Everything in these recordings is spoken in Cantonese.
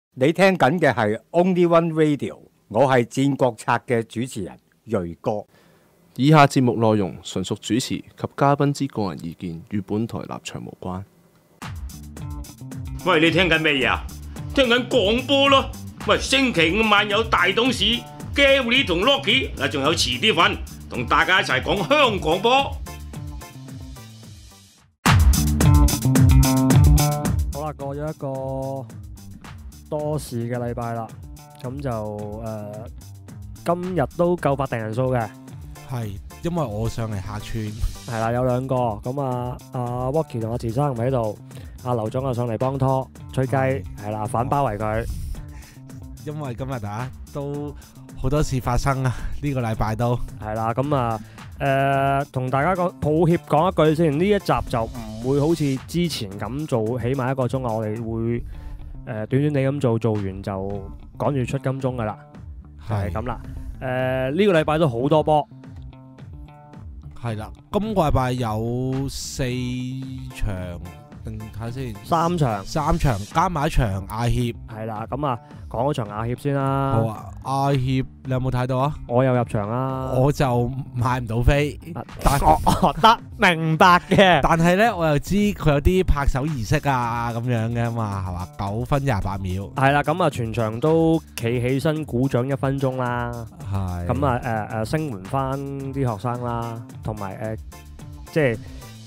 你聽緊嘅係 Only One Radio， 我係戰國策嘅主持人睿哥。 以下節目內容純屬主持及嘉賓之個人意見，與本台立場無關。 喂，你聽緊咩嘢啊？聽緊廣播咯。喂，星期五晚有大董事 Gary 同 Rocky， 嗱，仲有遲啲份，同大家一齊講香港波。 好啦，過咗一個多事嘅禮拜啦，咁就今日都夠法定人數嘅， 係因為我上嚟客串， 係啦，有兩個，咁阿 Rocky 同阿慈生唔喺度，阿劉總又上嚟幫拖吹雞，係啦，反包圍佢。 因為今日都好多事發生啊，呢個禮拜都係啦，咁同大家講抱歉講一句先，呢一集就唔會好似之前咁做，起碼1個鐘啊，我哋會短短地咁做完就趕住出金鐘噶啦，係咁啦。呢個禮拜都好多波， 係啦，今個禮拜有4場定睇下先，3場加埋一場亞協， 係啦，咁講嗰場亞協先啦。 好啊，亞協你有冇睇到啊？ 我有入場啦， 我就買唔到飛， 但我得明白嘅。 但係呢，我又知佢有啲拍手儀式啊咁樣嘅嘛，係嘛？9分28秒， 係啦，咁全場都企起身鼓掌1分鐘啦， 係咁聲援翻啲學生啦，同埋即係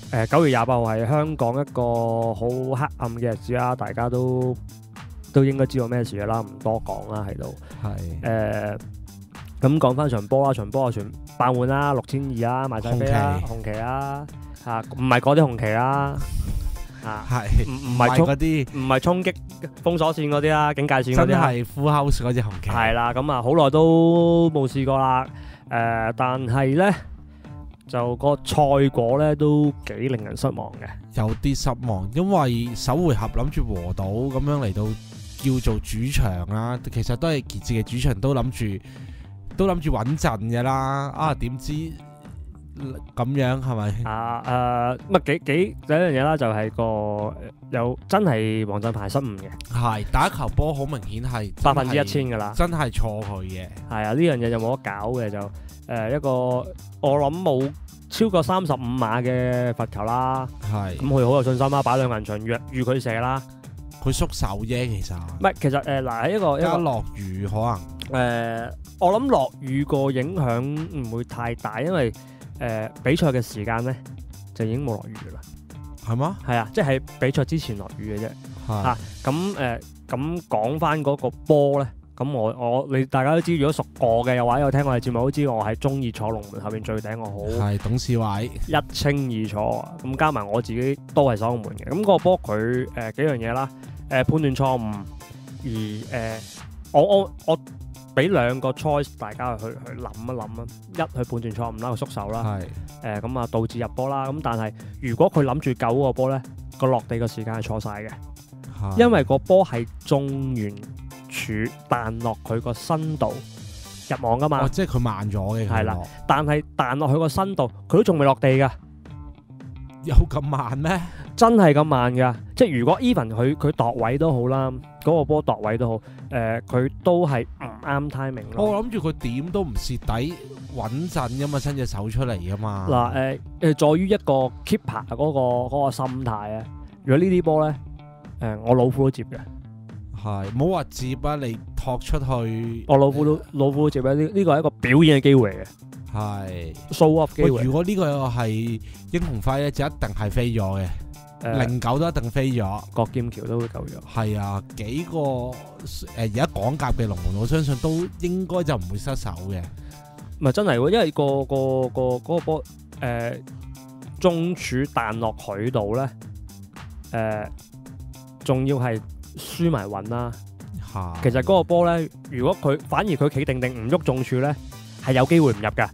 9月28號係香港一個好黑暗嘅日子啦，大家都應該知道咩事嘅啦，唔多講啦喺度。係咁講翻場波啦，場波全爆滿啦，6200啦，賣晒飛啦，紅旗啦嚇，唔係嗰啲紅旗啦嚇， 係唔係嗰啲，唔係衝擊封鎖線嗰啲啦，警戒線嗰啲， 真係 full house 嗰隻紅旗。 係啦，咁好耐都冇試過啦。但係咧就個賽果咧都幾令人失望嘅， 有啲失望，因為首回合諗住和賭咁樣嚟到叫做主場啦，其實都係傑志嘅主場，都諗住穩陣嘅啦。點知咁樣係咪？ 幾第一樣嘢啦，就係有真係黃振鵬失誤嘅，係打球波好明顯係 1000%噶啦， 真係錯佢嘅。 係啊，呢樣嘢就冇得搞嘅，就一個我諗冇超過35碼嘅罰球啦。係咁，佢好有信心啦，擺兩人牆預佢射啦。 佢縮手啫，其實唔係，其實喺一個落雨可能我諗落雨個影響唔會太大，因為比賽嘅時間咧就已經冇落雨噶啦。係嗎？係啊，即係比賽之前落雨嘅啫。嚇咁講翻嗰個波咧，咁你大家都知，如果熟我嘅又或者有聽我哋節目都知，我係中意坐龍門後面最頂，我好係董事位一清二楚。咁加埋我自己都係守龍門嘅。咁個波佢幾樣嘢啦。判斷錯誤，而我俾2個 choice 大家去諗一諗啦。一去判斷錯誤啦，佢縮手啦，咁導致入波啦。咁但係如果佢諗住救嗰個波咧，個落地嘅時間係錯晒嘅，因為個波係中完柱彈落佢個身度入網噶嘛。 即係佢慢咗嘅。 係啦，但係彈落佢個身度，佢都仲未落地噶。 有咁慢咩？ 真係咁慢噶，即係如果 even 佢度位都好啦，嗰個波度位都好，佢都係唔啱 timing 咯。 我諗住佢點都唔蝕底，穩陣噶嘛，伸隻手出嚟噶嘛。 嗱，在於一個 keeper 嗰個心態啊。如果呢啲波咧，我老虎都接嘅。係， 唔好話接啊，你托出去。 我老虎都接啊！呢個係一個表演嘅機會嚟嘅。係 show off 機會。 如果呢個係英雄輝咧，就一定係飛咗嘅。09都一定飛咗， 郭劍橋都會救咗。 係啊，幾個而家港甲嘅龍門，我相信都應該就唔會失手嘅。 唔係真係喎，因為嗰個波中柱彈落佢度咧，仲要係輸埋穩啦。其實嗰個波咧，如果反而佢企定唔喐中柱咧，係有機會唔入㗎。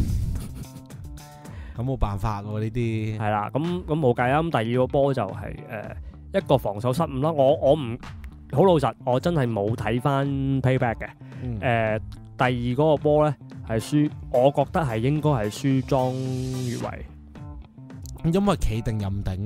咁冇辦法喎呢啲。 係啦，咁冇計啦。咁第二個波就係一個防守失誤啦。我唔好老實，我真係冇睇翻 payback 嘅。第二嗰個波咧係輸，我覺得係應該係輸莊越位。 因為企定任頂嘅，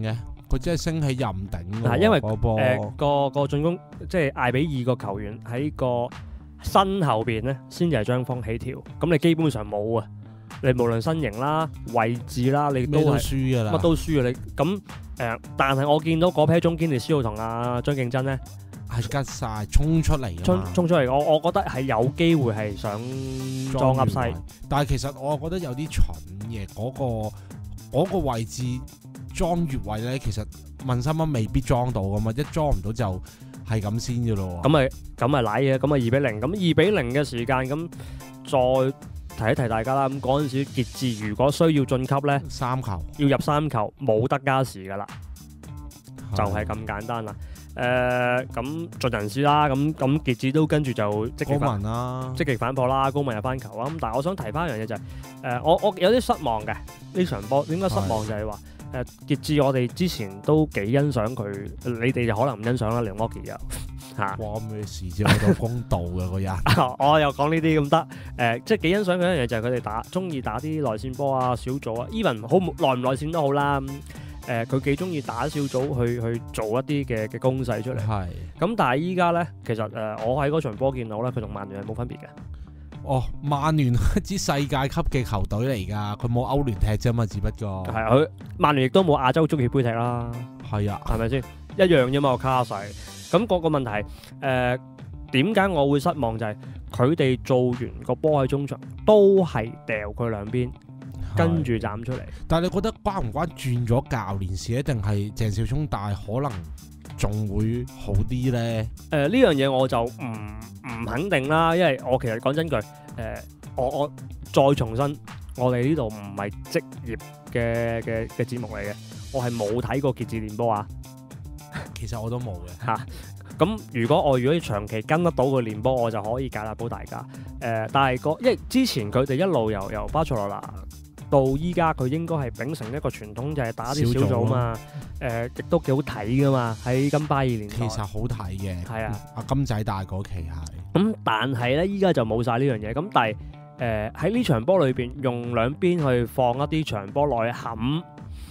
佢真係升起任頂喎。 因為嗰波個進攻即係艾比爾個球員喺個身後邊咧，先至係張鋒起跳。咁你基本上冇啊！你無論身形啦、位置啦，你咩都係輸㗎啦， 乜都輸啊！你咁但係我見到嗰批中堅列斯奧同阿張敬真咧， 係吉晒衝出嚟㗎嘛衝出嚟，我覺得係有機會係想裝噏西， 但係其實我覺得有啲蠢嘅嗰個位置裝越位咧，其實問心乜未必裝到㗎嘛，一裝唔到就係咁先㗎咯喎。 咁咪賴嘢，咁咪2-0，咁2-0嘅時間咁再。提一提大家啦，咁嗰陣時傑志如果需要晉級咧 ，3球要入3球，冇得加時噶啦，就係咁簡單啦。咁盡人事啦，咁傑志都跟住就積極反撲啦，高文又翻球啊。咁但係我想提翻一樣嘢就係，我有啲失望嘅呢場波。點解失望就係話傑志我哋之前都幾欣賞佢，你哋就可能唔欣賞啦，梁摩傑又。 關咩事啫？我都公道嘅個人。 我又講呢啲咁得，即係幾欣賞佢一樣嘢就係佢哋中意打啲內線波啊、小組啊 ，even 好內唔內線都好啦。佢幾中意打小組去做一啲嘅攻勢出嚟。係。咁但係依家咧，其實我喺嗰場波見到咧，佢同曼聯係冇分別嘅。 哦，曼聯一支世界級嘅球隊嚟㗎，佢冇歐聯踢啫嘛，只不過。係佢曼聯亦都冇亞洲足協杯踢啦。係啊。係咪先？一樣啫嘛，個卡勢。咁個問題點解我會失望就係佢哋做完個波喺中場都係掉佢兩邊，跟住斬出嚟。但係你覺得關唔關轉咗教練事，一定係鄭少聰大可能仲會好啲咧？呢樣嘢我就唔肯定啦，因為我其實講真句，我再重申，我哋呢度唔係職業嘅節目嚟嘅，我係冇睇過傑志練波啊。其實我都冇嘅嚇。咁如果長期跟得到佢練波，我就可以解答到大家。但係因為之前佢哋一路由巴塞羅那到依家，佢應該係秉承一個傳統，就係打啲小組嘛。亦都幾好睇噶嘛，喺金巴爾年代。其實好睇嘅。係啊，阿金仔大嗰期係。咁但係咧，依家就冇晒呢樣嘢。咁但係喺呢場波裏邊，用兩邊去放一啲長波內冚，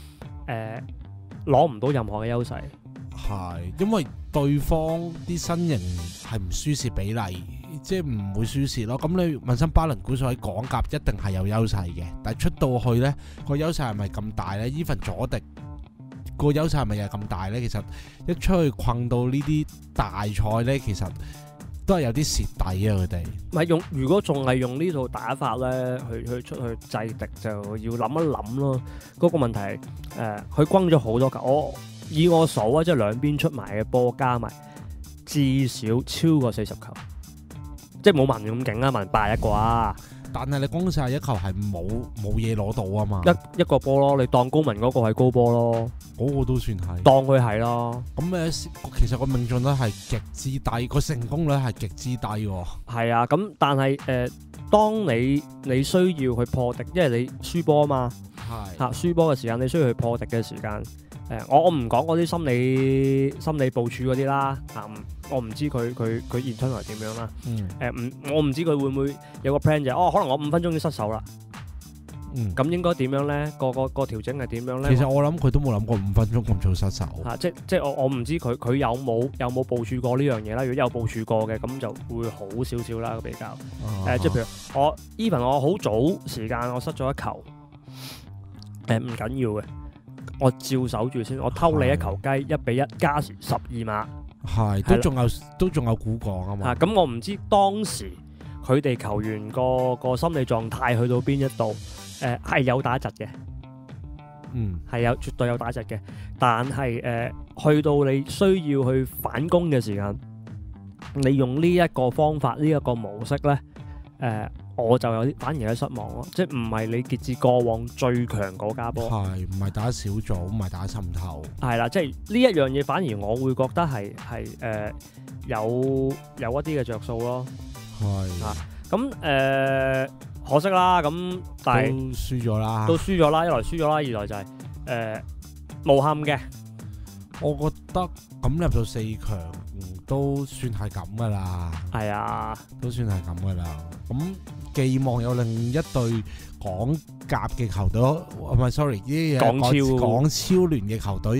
攞唔到任何嘅優勢。係，因為對方啲身形係唔輸蝕比例，即係唔會輸蝕咯。咁你問心巴倫古數喺港甲一定係有優勢嘅，但係出到去咧個優勢係咪咁大咧？Even佐迪個優勢係咪又係咁大咧？其實一出去困到呢啲大賽咧，其實都係有啲蝕底啊！佢哋唔係如果仲係用呢套打法咧，去出去制敵，就要諗一諗咯。嗰個問題佢轟咗好多球，以我數啊，即係兩邊出埋嘅波加埋，至少超過40球，即係冇曼聯咁勁啦，曼聯81個啊。但係你攻晒一球係冇嘢攞到啊嘛，一個波咯，你當高文嗰個係高波咯，嗰個都算係，當佢係咯。咁其實個命中率係極之低，個成功率係極之低喎。係啊，咁但係當你需要去破敵，因為你輸波啊嘛，係輸波嘅時間，你需要去破敵嘅時間。我唔講嗰啲心理部署嗰啲啦，我唔知佢現出嚟點樣啦。我唔知佢會唔會有個 plan 就係，可能我5分鐘已經失手啦。咁應該點樣咧？個調整係點樣咧？其實我諗佢都冇諗過5分鐘咁早失手。即係我唔知佢有冇部署過呢樣嘢啦。如果有部署過嘅，咁就會好少少啦比較。即係譬如even 我好早時間我失咗一球，唔緊要嘅。我照守住先，我偷你一球雞1-1加時12碼，係都仲有估講啊嘛。咁我唔知當時佢哋球員個心理狀態去到邊一度，係有打窒嘅，係絕對有打窒嘅。但係去到你需要去反攻嘅時間，你用呢一個方法呢一個模式咧，我就有啲反而有啲失望咯，即係唔係你傑志過往最強嗰家波，係唔係打小組，唔係打滲透，係啦，即係呢一樣嘢反而我會覺得係有一啲嘅着數咯，係啊，咁可惜啦，咁但係都輸咗啦，一來輸咗啦，二來就係無憾嘅，我覺得咁入到4強都算係咁噶啦，係啊，都算係咁噶啦，咁。寄望有另一隊港甲嘅球隊，唔係 sorry，港超聯嘅球隊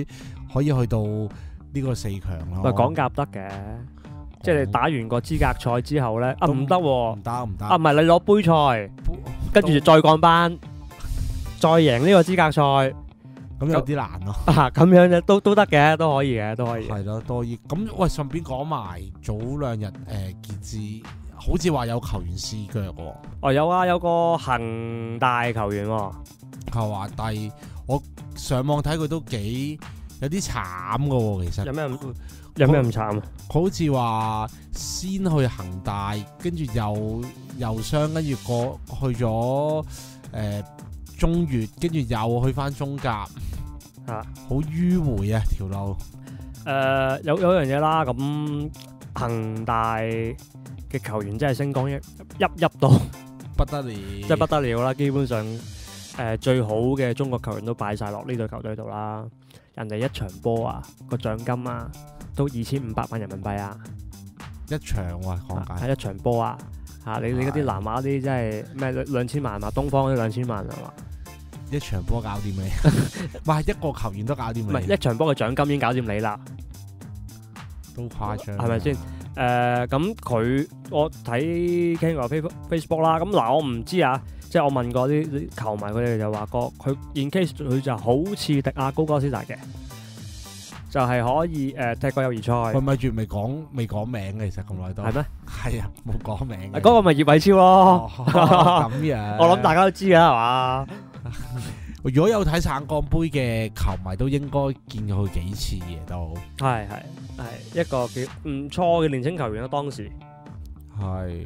可以去到呢個4強咯。 喂，港甲得嘅，即係你打完個資格賽之後咧，唔得喎， 唔得唔得。 唔係你攞杯賽，跟住再降班，再贏呢個資格賽， 咁有啲難咯。 咁樣啫都得嘅，都可以嘅，都可以。 係咯，多啲。咁喂，順便講埋早2日傑志好似話有球員試腳喎。 哦，有啊，有個恒大球員喎。 係話，但係我上網睇佢都幾有啲慘㗎喎，其實。 有咩咁慘啊？ 佢好似話先去恒大，跟住又傷，跟住去咗中乙，跟住又去翻中甲，好迂迴啊條路。 有樣嘢啦，咁恒大嘅球員真係星光熠熠到不得了， 即係不得了啦！基本上最好嘅中國球員都擺晒落呢隊球隊度啦。人哋一場波啊，個獎金啊都2500萬人民幣啊！ 一場喎講解係一場波啊！你嗰啲南亞啲真係咩2000萬嘛？東方嗰啲2000萬係嘛？ 一場波搞掂你，哇！一個球員都搞掂你， 唔係一場波嘅獎金已經搞掂你啦， 都誇張， 係咪先？咁我睇傾過 Facebook 啦，咁嗱我唔知啊，即係我問過啲球迷，佢哋就話佢 in case 佢就好似迪亞高哥斯達嘅，就係可以踢過友誼賽。 佢咪住未講名嘅，其實咁耐都係咩？ 係啊，冇講名。 嗰個咪葉偉超咯。 咁樣， 我諗大家都知㗎係嘛？ 如果有睇省港杯嘅球迷，都應該見過佢幾次嘅都。 係一個幾唔錯嘅年輕球員啦，當時係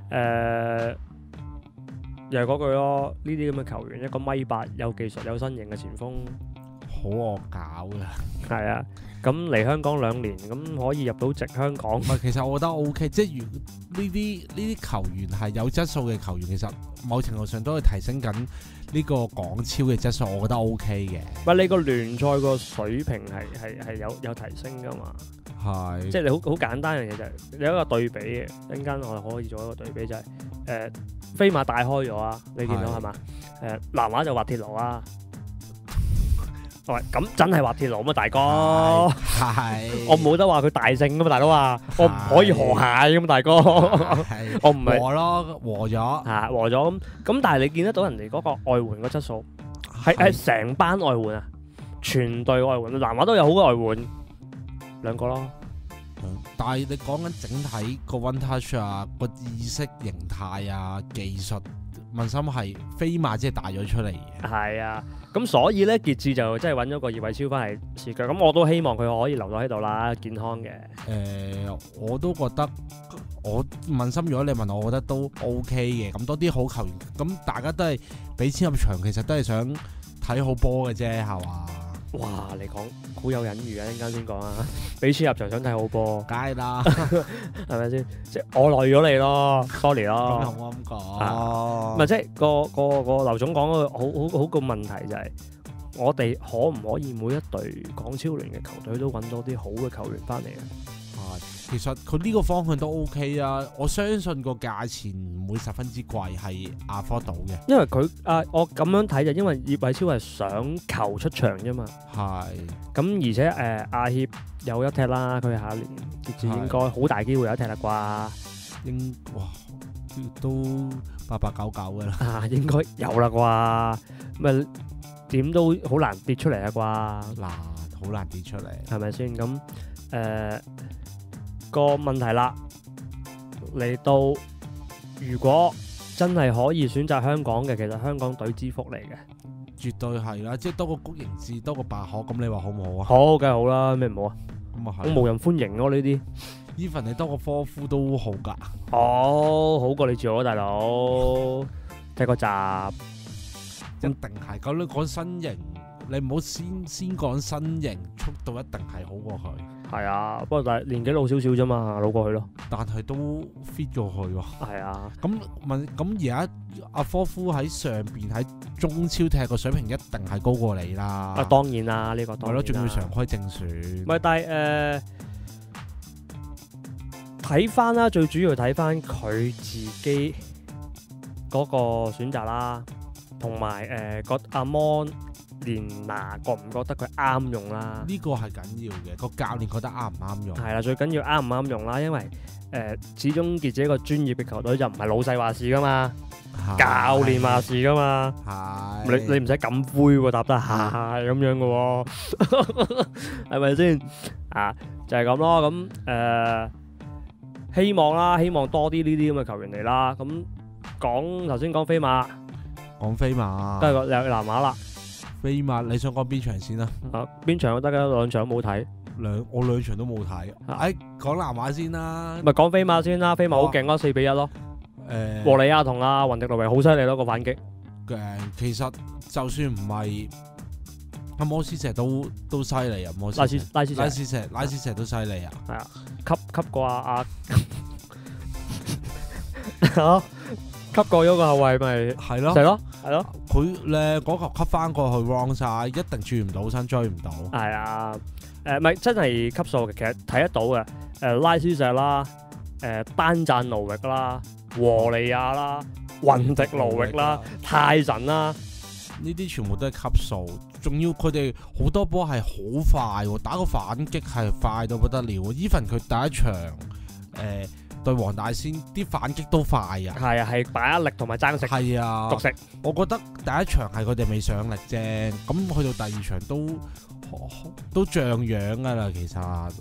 又係嗰句咯，呢啲咁嘅球員，一個1.8米有技術有身形嘅前鋒， 好惡搞㗎。 係啊，咁嚟香港2年，咁可以入到籍香港。 其實我覺得 OK， 即係呢啲球員係有質素嘅球員，其實某程度上都係提升緊呢個港超嘅質素，我覺得 OK 嘅。 喂，你個聯賽個水平係有提升噶嘛？ 係， 即係你好簡單嘅嘢就係有一個對比嘅，一陣間我哋可以做一個對比就係飛馬大開咗啊！你見到係嘛？南華就滑鐵盧啊！喂，咁真係滑鐵盧嘛，大哥？ 係， 我冇得話佢大勝噶嘛，大佬啊！我唔可以河蟹噶嘛，大哥。我唔係和咯，和咗嚇，和咗咁，但係你見得到人哋嗰個外援個質素係成班外援啊，全隊外援，南華都有好嘅外援2個咯。 但係你講緊整體個 one touch 啊，個意識形態啊，技術，問心係飛馬即係帶咗出嚟嘅。 係啊，咁所以咧傑志就真係揾咗個葉偉超翻嚟試腳，咁我都希望佢可以留咗喺度啦，健康嘅。 我都覺得我問心，如果你問我覺得都 OK 嘅。咁多啲好球員，咁大家都係俾錢入場，其實都係想睇好波嘅啫，係嘛？ 哇！你講好有隱喻啊！一陣間先講啊，俾錢入場想睇好波， 梗係啦， 係咪先？即係我累咗你咯，sorry 咯。 咁同我咁講， 唔係即係個劉總講個好個問題就係，我哋可唔可以每一隊港超聯嘅球隊都揾到啲好嘅球員翻嚟啊？ 其實佢呢個方向都 OK 啊，我相信個價錢唔會十分之貴，係afford到嘅。 因為佢我咁樣睇就因為葉偉超係想求出場啫嘛。 係。 咁而且亞協有一踢啦，佢下一年傑志應該好大機會有一踢啦啩。 哇，都8899㗎啦。 應該有啦啩，咪點都好難跌出嚟啊啩。 好難跌出嚟， 係咪先？咁個問題啦，嚟到如果真係可以選擇香港嘅，其實香港隊之福嚟嘅， 絕對係啦，即係多個谷盈志，多個白可，咁你話好唔好啊？ 好，梗係好啦，咩唔好啊？ 咁啊係， 好無人歡迎咯呢啲。 even 你多個科夫都好㗎， 好過你住我大佬，踢個閘， 一定係。咁你講身形，你唔好先講身形，速度一定係好過佢。 係啊，不過但係年紀老少少啫嘛，老過去咯。 但係都 fit 咗佢喎。 係啊。 咁而家阿科夫喺上邊喺中超踢個水平一定係高過你啦。 當然啦，呢個當然啦。係咯， 仲要常規正選。 唔係，但係睇翻啦，最主要睇翻佢自己嗰個選擇啦，同埋個阿 Mon 連拿覺唔覺得佢啱用啦？ 呢個係緊要嘅，個教練覺得啱唔啱用。 係啦，最緊要啱唔啱用啦，因為始終傑志一個專業嘅球隊就唔係老細話事噶嘛，教練話事噶嘛。 係你唔使咁灰喎，答得係咁樣嘅喎，係咪先？啊，就係咁咯。咁希望啦，希望多啲呢啲咁嘅球員嚟啦。咁頭先講飛馬， 講飛馬， 都係個有南馬啦。 飛馬你想講邊場先啊？ 邊場都得㗎，兩場都冇睇。 我兩場都冇睇。講南馬先啦。 咪講飛馬先啦，飛馬好勁咯，4-1咯。和利亞同阿雲迪路維好犀利咯個反擊。 其實就算唔係阿摩斯石都犀利啊！ 拉斯石都犀利啊！ 係啊，吸過阿吸過咗個後衞咪係咯， 係咯。 佢咧嗰球吸翻過去 wrong 晒，一定轉唔到身，追唔到。 係啊，咪真係級數嘅，其實睇得到嘅。拉斯石啦，丹贊奴域啦，和利亞啦，雲迪奴域啦，泰神啦， 呢啲全部都係級數。仲要佢哋好多波係好快喎，打個反擊係快到不得了。even 佢第一場對黃大仙啲反擊都快啊！ 係啊，係把力同埋爭食。係啊，獨食。我覺得第一場係佢哋未上力啫，咁去到第二場都像樣噶啦，其實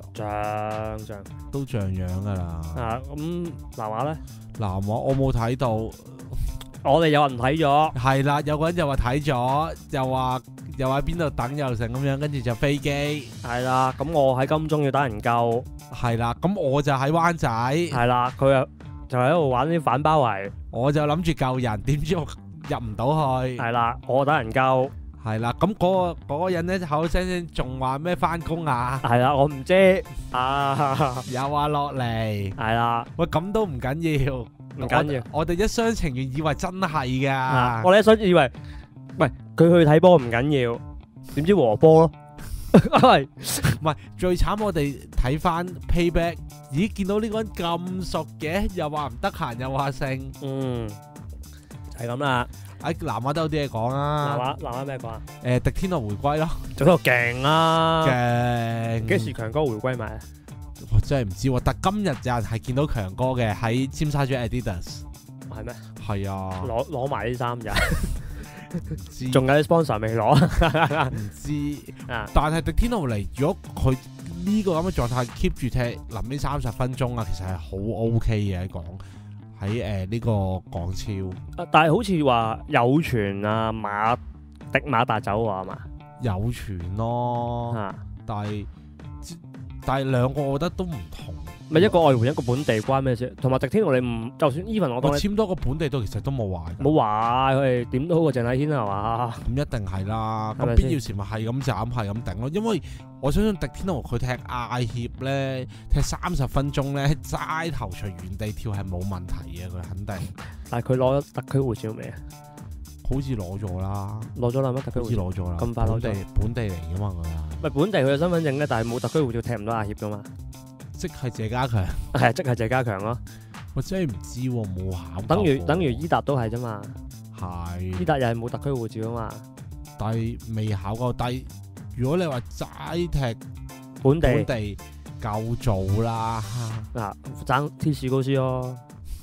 都像樣噶啦。 咁南華咧？ 南華我冇睇到， 我哋有人睇咗。 係啦，有個人又話睇咗，又話喺邊度等又成咁樣，跟住就飛機。 係啦，咁我喺金鐘要等人救。 係啦，咁我就喺灣仔。 係啦，佢又就喺度玩啲反包圍。 我就諗住救人，點知我入唔到去。 係啦，我等人救。 係啦，咁嗰個人咧口聲聲仲話咩翻工啊？ 係啦，我唔知又話落嚟。 係啦， 喂，咁都唔緊要， 唔緊要。 我哋一廂情願以為真係噶。 我哋一廂以為，喂，佢去睇波唔緊要，點知和波咯？係， 唔係最慘？我哋睇翻 payback， 咦，見到呢個人咁熟嘅，又話唔得閒，又話剩， 係咁啦。 南華都有啲嘢講啊。 南華咩講啊？ 迪天奴回歸咯， 做到勁啦， 勁。 幾時強哥回歸埋啊？ 我真係唔知喎，但今日有人係見到強哥嘅喺尖沙咀 Adidas。 係咩？ 係啊， 攞埋啲衫咋？ 知仲有啲 sponsor 未攞？ 唔知啊。但係迪天奴嚟，如果佢呢個咁嘅狀態 keep 住踢臨呢30分鐘啊，其實係好 OK 嘅喺呢個港超。 但係好似話有傳啊，迪馬達走喎係嘛？ 有傳咯，但係兩個我覺得都唔同。 咪一個外援一個本地關咩事？同埋迪天奴你唔就算 even 我簽多個本地都其實都冇壞。 冇壞，佢哋點都好過鄭禮軒係嘛？ 咁一定係啦。咁必要時咪係咁斬係咁頂咯。因為我相信迪天奴佢踢亞協咧，踢30分鐘咧，齋頭隨原地跳係冇問題嘅，佢肯定。 但係佢攞咗特區護照未啊？ 好似攞咗啦， 攞咗啦咩？特區護照好似攞咗啦， 咁快攞咗？ 本地嚟噶嘛佢啊？ 咪本地佢有身份證咧，但係冇特區護照踢唔到亞協噶嘛？ 即係謝家強， 係即係謝家強咯。 我真係唔知喎，冇考。 等於伊達都係啫嘛。 係。 伊達又係冇特區護照啊嘛。 但係未考過。但係如果你話齋踢本地夠做啦。 嗱，爭 T 高斯咯。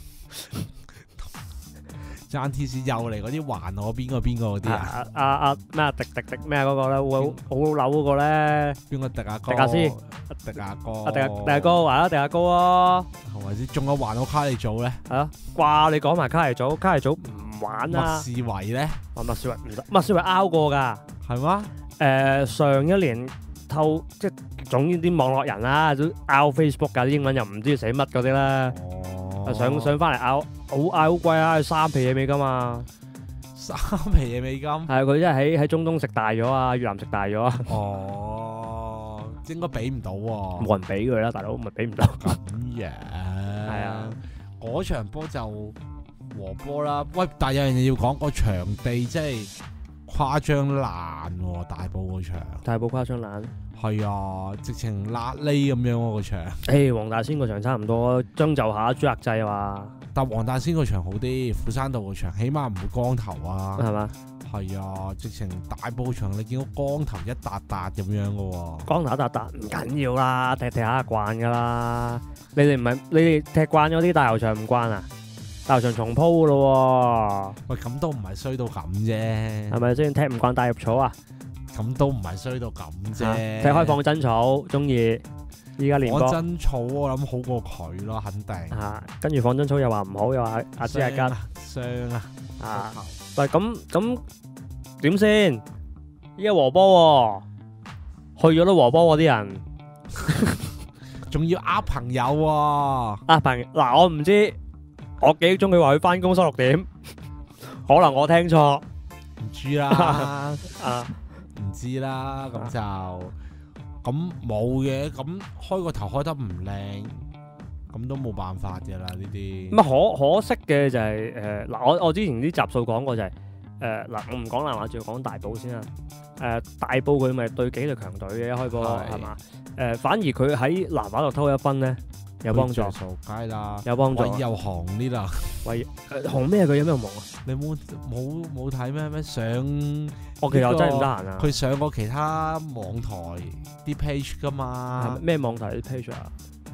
爭 T 又嚟嗰啲環我邊個嗰啲啊？ 咩啊？迪咩嗰個咧？會好老嗰個咧？ 邊個迪亞哥？ 迪亞斯。 迪亞哥。 迪亞哥還啦，迪亞哥啊！ 係咪先？仲有環我卡利組咧？ 係啊，掛你講埋卡利組唔玩啊！ 麥士維咧？ 麥士維唔得，麥士維 out 過㗎。 係嗎？ 上一年即係總之啲網絡人啦，都 out Facebook 㗎，啲英文又唔知寫乜嗰啲啦。上翻嚟 out。好貴啊！3皮嘢美金啊 ！3皮嘢美金，係佢真係喺中東食大咗啊，越南食大咗啊！ 哦，應該俾唔到喎， 冇人俾佢啦，大佬咪俾唔到。 咁樣係啊， 嗰場波就和波啦。喂，但係有樣嘢要講，個場地真係誇張爛喎，大埔嗰場。 大埔誇張爛。 係啊，直情辣呢咁樣喎個場。 黃大仙個場差唔多，將就下朱額制啊嘛。 但黃大仙個場好啲，斧山道個場起碼唔會光頭啊。 係嘛？ 係啊，直情大埔場你見到光頭一笪笪咁樣嘅喎。 光頭一笪笪唔緊要啦，踢下慣㗎啦。你哋踢慣咗啲大球場唔慣啊？大球場重鋪㗎咯喂，咁都唔係衰到咁啫， 喎，係咪先？踢唔慣大入草啊？ 咁都唔係衰到咁啫。 踢開放真草，中意。依家練波我真草我諗好過佢咯，肯定。 跟住放真草又話唔好，又話阿芝阿吉傷啊！ 喂，咁點先？依家和波喎，去咗都和波喎啲人。 仲要呃朋友喎。 嗱，我唔知，我記憶中佢話佢翻工收6點，可能我聽錯。 唔知啦， 啊， 唔知啦，咁就咁冇嘅，咁開個頭開得唔靚，咁都冇辦法嘅啦呢啲。 咁可惜嘅就係嗱，我之前啲集數講過就係嗱，我唔講南華，仲要講大埔先啦。大埔佢咪對幾隊強隊嘅一開波係嘛？反而佢喺南華度偷1分咧，有幫助， 梗係啦， 有幫助。 又紅呢啦， 紅咩？佢有咩紅啊？ 你冇睇咩上？ 我其實真係唔得閒啊。 佢上過其他網台啲 page 噶嘛？ 咩網台啲 page 啊？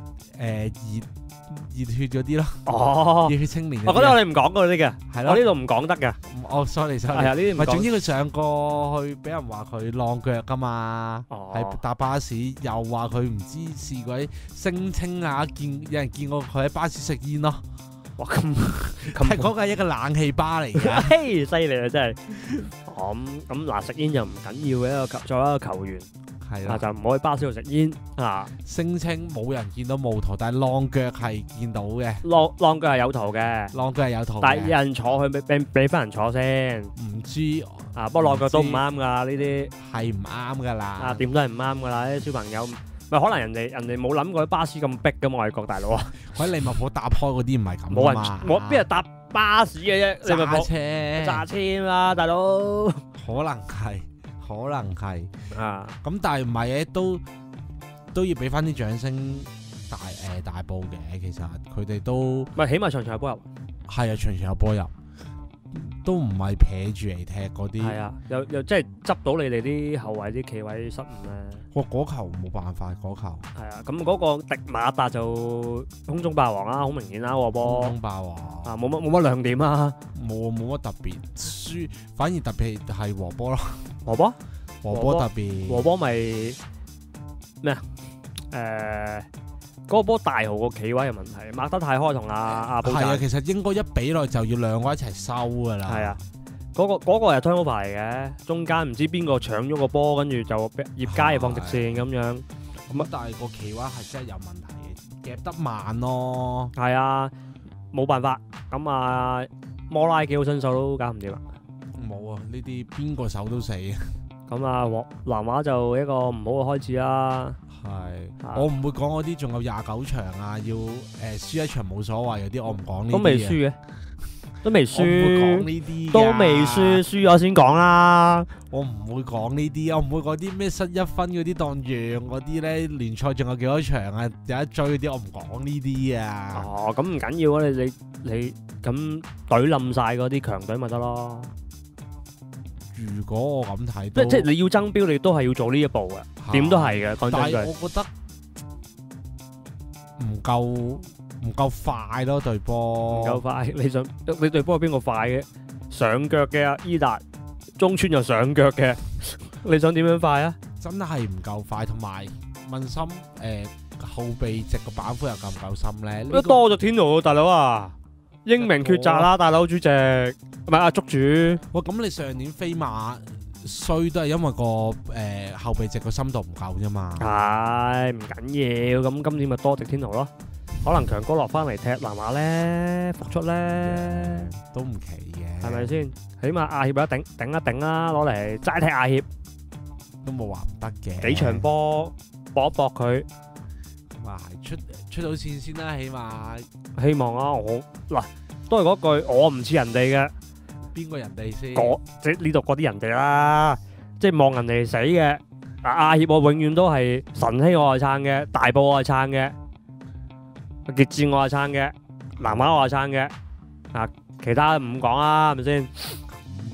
熱血嗰啲咯。 哦， 熱血青年。 我覺得我哋唔講嗰啲嘅， 係咯， 我呢度唔講得嘅。 哦，sorry。 係啊，呢啲唔講。 總之佢上過去，俾人話佢浪腳噶嘛。係搭巴士，又話佢唔知試鬼聲稱啊，有人見過佢喺巴士食煙咯。 哇，咁係嗰個係一個冷氣巴嚟嘅。 嘿，犀利啊，真係。咁嗱，食煙又唔緊要嘅，作為一個球員。 係啦， 就唔好喺巴士度食煙啊！ 聲稱冇人見到冇圖，但係浪腳係見到嘅。 浪腳係有圖嘅， 浪腳係有圖嘅。 但係有人坐去俾翻人坐先。 唔知啊，不過浪腳都唔啱㗎，呢啲係唔啱㗎啦。 啊，點都係唔啱㗎啦！啲小朋友咪可能人哋冇諗過啲巴士咁逼㗎嘛，外國大佬啊！ 喺利物浦搭開嗰啲唔係咁冇人，我邊人搭巴士嘅啫？揸車啦，大佬。可能係啊，咁但係唔係嘅，都要俾翻啲掌聲大埔嘅。其實佢哋都咪起碼場場有波入， 係啊，場場有波入，都唔係撇住嚟踢嗰啲。係啊，又即係執到你哋啲後衞啲企位失誤咧。 嗰球冇辦法，嗰球係啊，咁嗰個迪馬達就空中霸王啦，好明顯啦個波。 空中霸王啊，冇乜亮點啊， 冇乜特別輸，反而特別係和波咯。和波特別， 和波咪咩啊？嗰個波大豪個企位嘅問題，擘得太開同阿寶。 係啊，其實應該一比落就要兩個一齊收噶啦。 係啊，嗰個係 turnover 嚟嘅，中間唔知邊個搶咗個波，跟住就葉佳又放直線咁樣。 咁但係個企位係真係有問題嘅，夾得慢咯。 係啊，冇辦法。咁啊，摩拉幾好身手都搞唔掂啦。 冇啊！呢啲邊個手都死。 咁啊，南華就一個唔好嘅開始啦。 係，我唔會講嗰啲仲有29場啊，要輸一場冇所謂嗰啲，我唔講呢啲。 都未輸嘅，都未輸。 我唔會講呢啲。 都未輸，輸咗先講啦。 我唔會講呢啲，我唔會講啲咩失1分嗰啲當讓嗰啲咧。聯賽仲有幾多場啊？有一追嗰啲，我唔講呢啲啊。 哦，咁唔緊要啊！你咁隊冧晒嗰啲強隊咪得咯。 如果我咁睇， 即係你要爭標，你都係要做呢一步嘅，點都係嘅。講真句， 但係我覺得唔夠快咯，對波唔夠快。你對波邊個快嘅？上腳嘅伊達，中村又上腳嘅，你想點樣快啊？ 真係唔夠快，同埋問心後備席個板斧又夠唔夠深咧？ 都多咗天奴大佬啊！英明抉擇啦，大佬主席，唔係阿足主。 喂，咁你上年飛馬衰都係因為個後備席個深度唔夠啫嘛。 係唔緊要，咁今年咪多迪天奴咯。可能強哥落翻嚟踢南華咧，復出咧都唔奇嘅， 係咪先？起碼亞協有得頂一頂啦，攞嚟齋踢亞協都冇話唔得嘅。 幾場波搏一搏佢， 咁啊係出到線先啦，起碼希望啊！我嗱都係嗰句，我唔似人哋嘅。 邊個人哋先？ 即係呢度嗰啲人哋啦，即係望人哋死嘅。亞協我永遠都係晨曦我係撐嘅，大埔我係撐嘅，傑志我係撐嘅，南華我係撐嘅。啊，其他唔講啦，係咪先？ 咁樣啊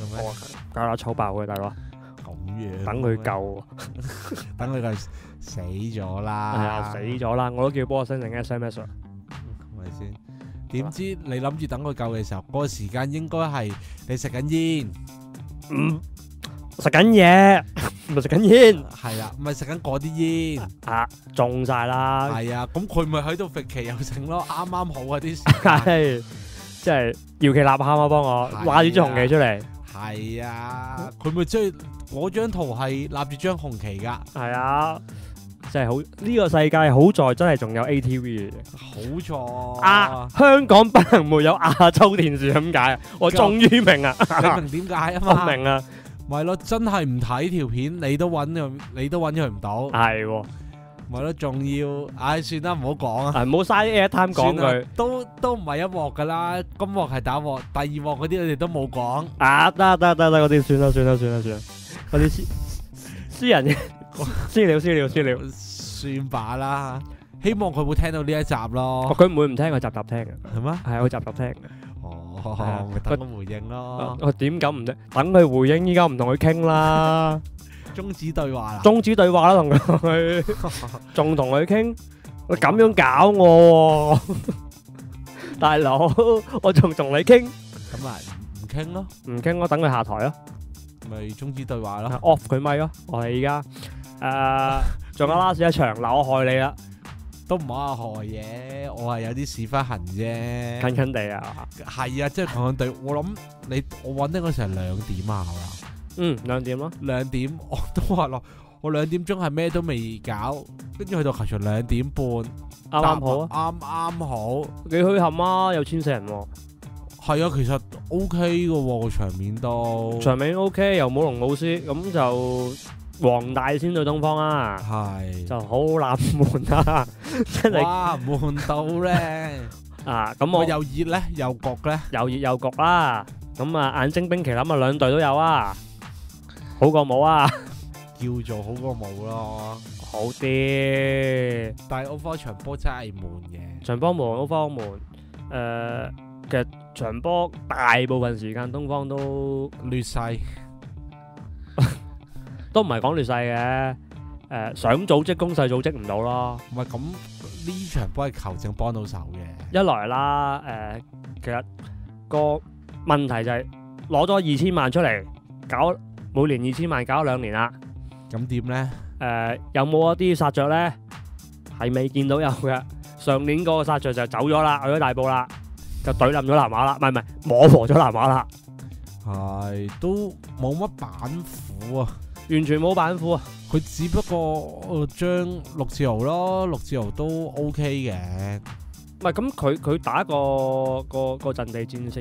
咩？ 搞啦抽爆佢大佬， 咁樣等佢救， 等佢死咗啦。 係啊死咗啦，我都叫幫我 send 成 SMS 啦。 係咪先？點知你諗住等佢救嘅時候，嗰個時間應該係你食緊煙， 食緊嘢，唔係食緊煙係啦，唔係食緊嗰啲煙。 啊，中晒啦， 係啊，咁佢咪喺度揈旗又剩咯，啱啱好嗰啲時間。 係即係搖旗吶喊啊，幫我係啊掛住張紅旗出嚟， 係啊，佢咪即係嗰張圖係立住張紅旗㗎。 係啊，真係好呢個世界好在真係仲有 ATV 嘅。 好錯啊！香港不能沒有亞洲電視咁解啊！我終於明啊！ 你明點解啊我嘛？ 明啊， 咪咯，真係唔睇條片，你都揾佢唔到， 係喎， 咪咯，仲要，唉，算啦，唔好講啊。 唔好嘥 airtime 講算啦佢都唔係一鑊噶啦，今鑊係打鑊，第二鑊嗰啲你哋都冇講。 啊！得，嗰啲算啦，嗰啲私人嘅私了。 算罷啦，希望佢會聽到呢一集咯。 佢唔會唔聽，佢集集聽嘅， 係咩？ 係佢集集聽嘅。 哦，咪等佢回應咯。 我點敢唔聽？等佢回應，依家唔同佢傾啦， 終止對話啦。 終止對話啦，同佢，仲同佢傾，我咁樣搞我喎，大佬，我仲同你傾， 咁啊，唔傾咯， 唔傾我等佢下台咯。 咪終止對話咯。 off 佢咪咯，我哋而家仲有 last 一場，嗱我害你啦， 都唔好話害嘅，我係有啲屎忽痕啫。 近地啊， 係啊，即係講緊對，我諗我揾呢嗰時係2點啊，係嘛 2點咯， ？2點我都話咯，我2點鐘係咩都未搞，跟住去到球場2點半， 啱啱好啊， 啱好， 幾墟冚啊，有14人喎， 係啊，其實 OK 嘅喎個場面都， 場面 OK，又冇龍老師，咁就黃大仙對東方啊， 係就好冷門啊，真係哇悶到咧， 啊，咁我又熱咧，又焗咧， 又熱又焗啦，咁啊眼睛冰淇淋啊兩隊都有啊，好過冇啊， 叫做好過冇咯。 好啲， 但係 over 場波真係悶嘅， 場波悶，東方悶，其實場波大部分時間東方都劣勢。 都唔係講劣勢嘅，想組織攻勢組織唔到咯。 唔係咁呢場波係球證幫到手嘅。 一來啦，其實個問題就係攞咗2000萬出嚟搞，每年2000萬搞咗2年啦。 咁點咧？ 有冇一啲殺着咧？係未見到有嘅。上年嗰個殺着就走咗啦，去咗大埔啦，就懟冧咗南華啦，唔係摸婆咗南華啦， 係都冇乜板斧啊！ 完全冇板斧啊！ 佢只不過將陸志豪咯，陸志豪都 OK 嘅。 唔係咁，佢打個陣地戰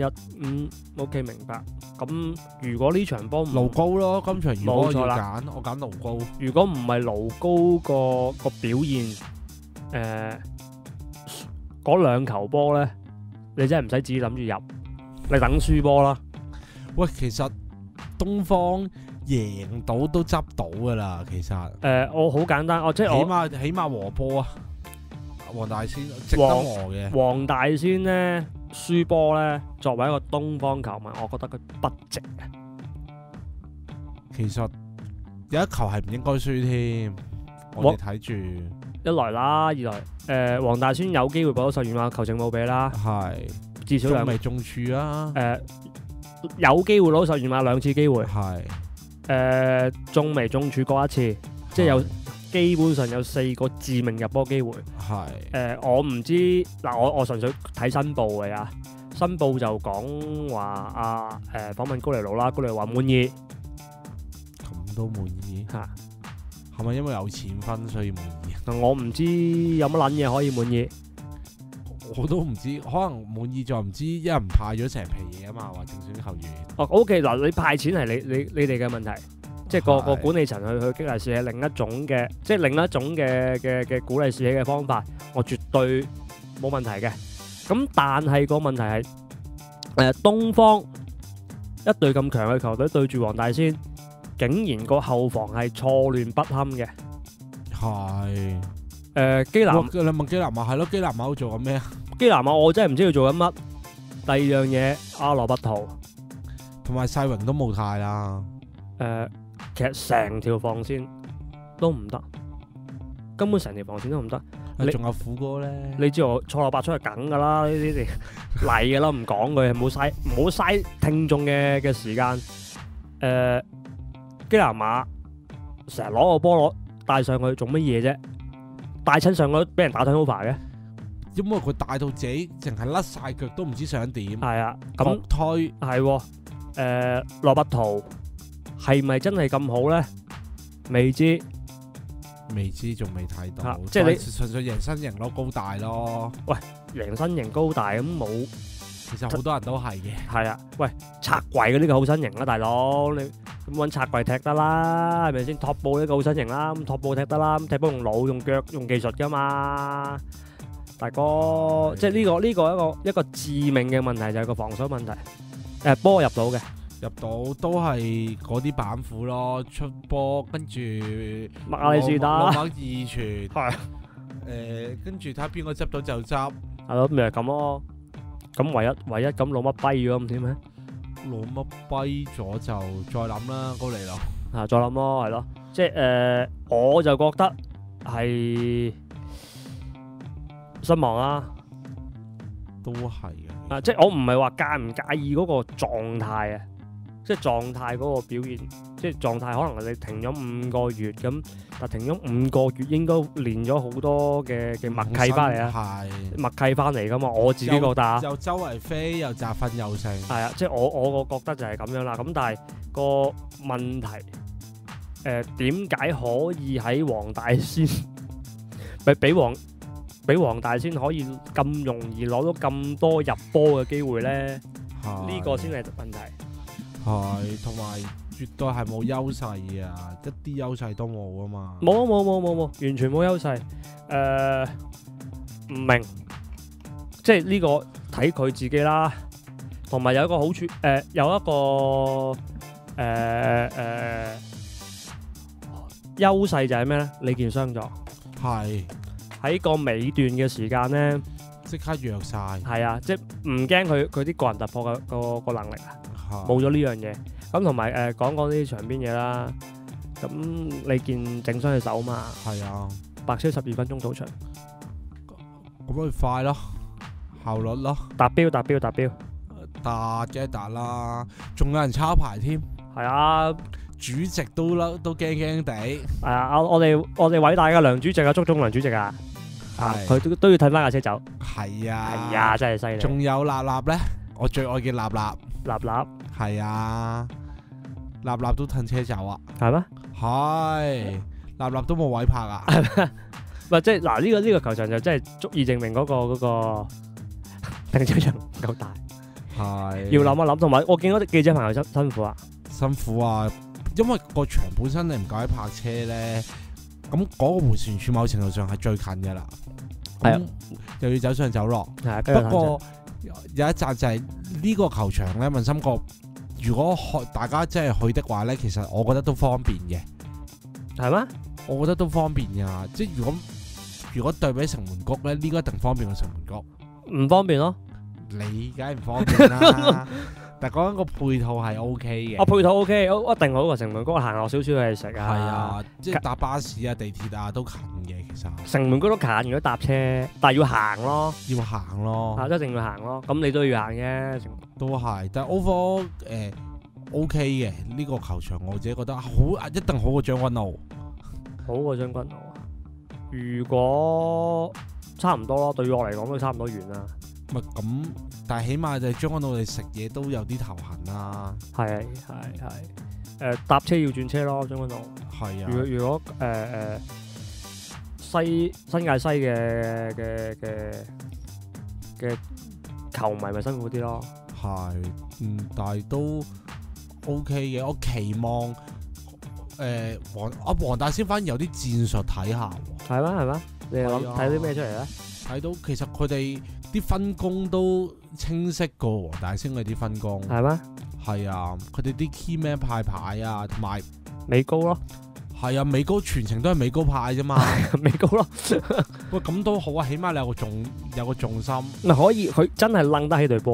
4-2-3-1，OK 明白。咁如果呢場波盧高咯，今場如果我要冇錯啦揀，我揀盧高。 如果唔係盧高個表現，嗰2球波咧，你真係唔使自己諗住入，你等輸波啦。 喂，其實東方贏到都執到噶啦，其實。 我好簡單，即係我起碼和波啊！黃大仙值得和嘅。 黃大仙咧輸波咧，作為一個東方球迷，我覺得佢不值嘅。 其實有一球係唔應該輸添，我哋睇住。 一來啦，二來黃大仙有機會攞到12碼，球證冇俾啦， 係至少仲未中柱啊！ 有機會攞到12碼2次機會， 係中未中柱過1次，即係有基本上有4個致命入波機會。 係我唔知嗱，我純粹睇新報嘅呀，新報就講話訪問高尼魯啦，高尼魯話滿意， 咁都滿意嚇， 係咪因為有錢分所以滿意？ 我唔知有乜撚嘢可以滿意。 我都唔知，可能滿意就唔知，一人派咗成皮嘢啊嘛，話正選球員。 OK 嗱，你派錢係你哋嘅問題，即係個管理層去激勵士氣另一種嘅，即係另一種嘅鼓勵士氣嘅方法，我絕對冇問題嘅。咁但係個問題係，東方一隊咁強嘅球隊對住黃大仙，竟然個後防係錯亂不堪嘅。 係基南， 你問基南馬係咯，基南馬做緊咩啊？ 基南馬我真係唔知佢做緊乜。第二樣嘢，阿羅伯圖同埋世榮都冇太啦。 其實成條防線都唔得，根本成條防線都唔得。你仲有虎哥咧， 你知我錯漏百出係梗㗎啦，呢啲嚟㗎啦，唔講佢，唔好嘥聽眾嘅時間。基拿馬成日攞個波帶上去做乜嘢啫？帶親上去俾人打 turnover 嘅。 因為佢帶到自己淨係甩晒腳都唔知想點。 係啊， 咁推係羅伯圖係咪真係咁好咧？未知， 仲未睇到。 即係你純粹贏身形咯，高大咯。 喂，贏身形高大咁冇， 其實好多人都係嘅。 係啊，喂，拆櫃嗰啲個好身形啦，大佬你咁揾拆櫃踢得啦，係咪先？托布呢個好身形啦，咁托布踢得啦，咁踢波用腦用腳用技術㗎嘛。大哥，即係呢個一個致命嘅問題就係個防守問題。波入到嘅， 入到都係嗰啲板斧咯，出波跟住麥亞利士打攞二傳， 係跟住睇下邊個執到就執， 係咯，咪係咁咯。咁唯一咁老乜跛咗咁點咧？ 老乜跛咗就再諗啦，高嚟咯。 再諗咯，係咯，即係我就覺得係失望啦。 都係嘅。 即係我唔係話介唔介意嗰個狀態啊，即係狀態嗰個表現，即係狀態可能你停咗5個月咁，但停咗5個月應該練咗好多嘅默契翻嚟啊，默契翻嚟噶嘛，我自己覺得啊， 又周圍飛又集訓又成， 係啊，即係我個覺得就係咁樣啦。咁但係個問題點解可以喺黃大仙俾黃大仙可以咁容易攞到咁多入波嘅機會咧？呢個先係問題。 係，同埋絕對係冇優勢啊！一啲優勢都冇啊嘛。 冇，完全冇優勢。唔明，即係呢個睇佢自己啦。同埋有一個好處，有一個優勢就係咩咧？李健傷咗， 係喺個尾段嘅時間咧， 即刻弱晒。 係啊，即係唔驚佢啲個人突破嘅個能力啊，冇咗呢樣嘢。咁同埋講啲場邊嘢啦。咁你見整傷隻手嘛？ 係啊， 白車12分鐘到場， 咁咪快咯，效率咯， 達標， 達嘅達啦，仲有人抄牌添。 係啊， 主席都驚驚地。 係啊，我哋偉大嘅梁主席啊，祝中梁主席啊，佢都要睇翻架車走。 係啊， 係啊，真係犀利。 仲有立立咧，我最愛嘅立， 係啊，立都褪車走啊。 係咩？ 係，立都冇位拍啊。 唔係即係嗱，呢個球場就真係足以證明嗰個停車場唔夠大。 係要諗一諗，同埋我見嗰啲記者朋友辛苦啊， 因為個場本身你唔夠位泊車咧，咁嗰個迴旋處某程度上係最近嘅啦。係啊，又要走上走落。不過有一集就係呢個球場咧，問心閣，如果大家真係去的話咧，其實我覺得都方便嘅。 係咩？ 我覺得都方便㗎，即係如果對比城門谷咧，呢個一定方便過城門谷。 唔方便咯。 你梗係唔方便啦，但係講緊個配套係 O K 嘅。 配套 O K，一定好過城門谷，行落少少嘢食啊。 係啊，即係搭巴士啊、地鐵啊都近嘅，其實。 城門谷都近，如果搭車，但係要行咯。 要行咯。 一定要行咯。咁你都要行嘅。 都係，但係 overall O K 嘅呢個球場，我自己覺得一定好過將軍澳。 好過將軍澳啊！如果差唔多咯，對於我嚟講都差唔多完啦。 咪咁，但係起碼就係將軍澳你食嘢都有啲頭痕啦。係， 搭車要轉車咯，將軍澳。 係啊。 如果新界西嘅球迷咪辛苦啲咯。 係，但係都 OK 嘅。我期望黃大仙反而有啲戰術睇下喎。係咩？ 你諗睇啲咩出嚟咧？ 睇到其實佢哋啲分工都清晰過黃大仙嗰啲分工。係咩？係啊，佢哋啲 key man 派牌啊，同埋美高咯。 係啊，美高全程都係美高派啫嘛。 美高咯。 喂，咁都好啊，起碼你有個重心。 咪可以，佢真係掕得起隊波啊。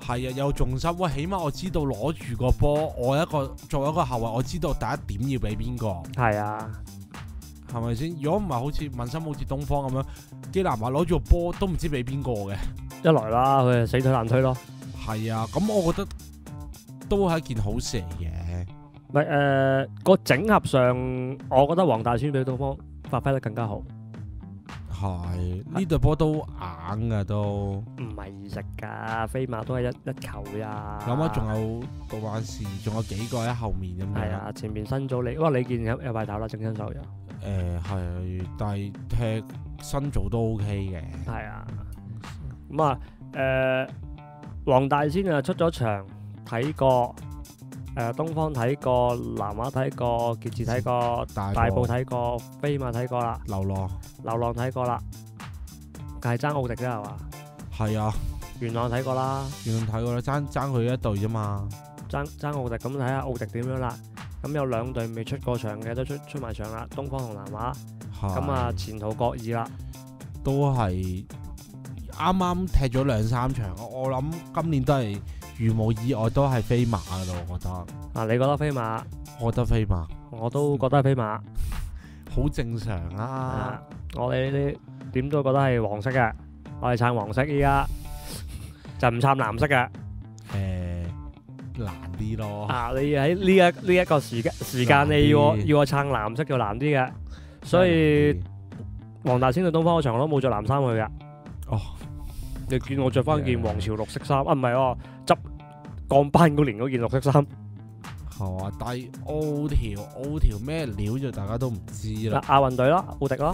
係啊，有重心。喂，起碼我知道攞住個波，作為一個後衞，我知道第一點要俾邊個。 係啊， 係咪先？如果唔係好似問心好似東方咁樣，基南華攞住個波都唔知俾邊個嘅。 一來啦，佢係死推爛推咯。 係啊，咁我覺得都係一件好事嚟嘅。 唔係個整合上，我覺得黃大仙比東方發揮得更加好。 係呢隊波都硬噶都。 唔係易食㗎，飛馬都係一球呀。 咁啊，仲有杜萬士，仲有幾個喺後面咁樣。 係啊，前面新組你，哇！李健有排頭啦，正新手有。 係，但係踢新組都 OK 嘅。 係啊，咁啊黃大仙啊出咗場睇過，東方睇過，南華睇過，傑志睇過，大埔睇過，飛馬睇過啦，流浪睇過啦，係爭奧迪啫係嘛？ 係啊， 元朗睇過啦， 睇過啦，爭佢一隊啫嘛。 爭奧迪，咁睇下奧迪點樣啦。咁有兩隊未出過場嘅都出埋場啦，東方同南華。咁啊前途各異啦。 都係啱啱踢咗2-3場，我諗今年都係如無意外都係飛馬噶咯，我覺得。 啊，你覺得飛馬？ 我覺得飛馬。 我都覺得係飛馬。 好正常啊！ 我哋呢啲點都覺得係黃色嘅，我哋撐黃色依家，就唔撐藍色嘅。 難啲咯。 啊，你喺呢一個時間你要我撐藍色就難啲嘅，所以黃大仙對東方嗰場我都冇着藍衫去嘅。 哦， 你見我着翻件皇朝綠色衫啊？唔係喎，執降班嗰年嗰件綠色衫。 係啊，但係奧條咩料就大家都唔知啦。 亞運隊咯，奧迪咯，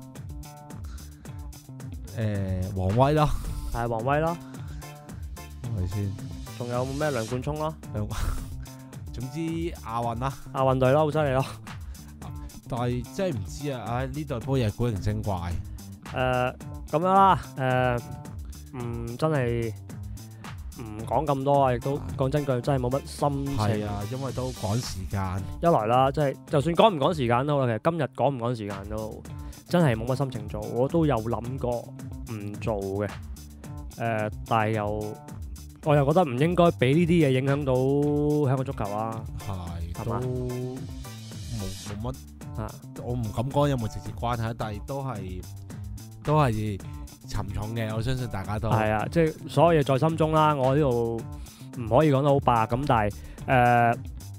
黃威咯， 係黃威咯， 係咪先？ 仲有咩梁冠聰咯？ 總之亞運啦， 亞運隊咯，好犀利咯。 但係真係唔知啊！唉，呢隊波又係古靈精怪。 咁樣啦，真係唔講咁多啊！亦都講真句，真係冇乜心情。 係啊，因為都趕時間。 一來啦，即係就算趕唔趕時間都好啦，其實今日趕唔趕時間都好真係冇乜心情做。我都有諗過唔做嘅，但係我又覺得唔應該俾呢啲嘢影響到香港足球啊。 係嘛？ 冇乜啊！ 我唔敢講有冇直接關係，但係都係沉重嘅。我相信大家都係啊，即係所有嘢在心中啦。我呢度唔可以講得好白咁，但係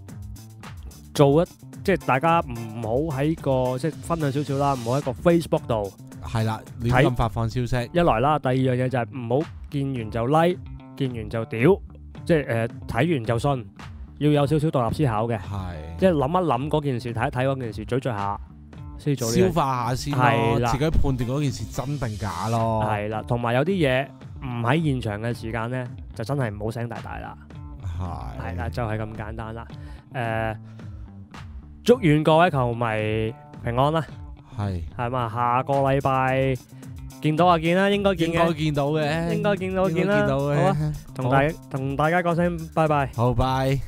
即係大家唔好喺個即係分享少少啦，唔好喺個 Facebook 度係啦亂咁發放消息。一來啦，第二樣嘢就係唔好見完就 like， 見完就屌，即係睇完就信，要有少少獨立思考嘅，即係諗一諗嗰件事，睇一睇嗰件事，咀嚼下先做呢樣，消化下先咯，自己判斷嗰件事真定假咯。係啦，同埋有啲嘢唔喺現場嘅時間咧，就真係唔好聲大大啦。係啦，就係咁簡單啦。祝願各位球迷平安啦。係嘛，下個禮拜見到啊見啦，應該見嘅，應該見到嘅，應該見到見啦。好啊，同大家講聲拜拜。好，拜。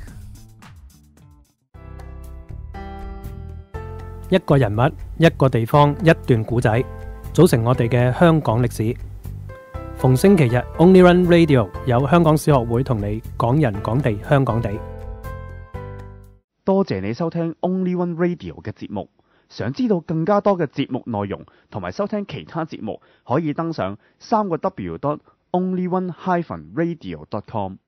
一個人物，一個地方，一段古仔，組成我哋嘅香港歷史。逢星期日 Only Run Radio 有香港小學會同你講人講地香港地。 多謝你收聽 Only One Radio 嘅節目。想知道更加多嘅節目內容同埋收聽其他節目，可以登上3個W.onlyonehyphenradio.com。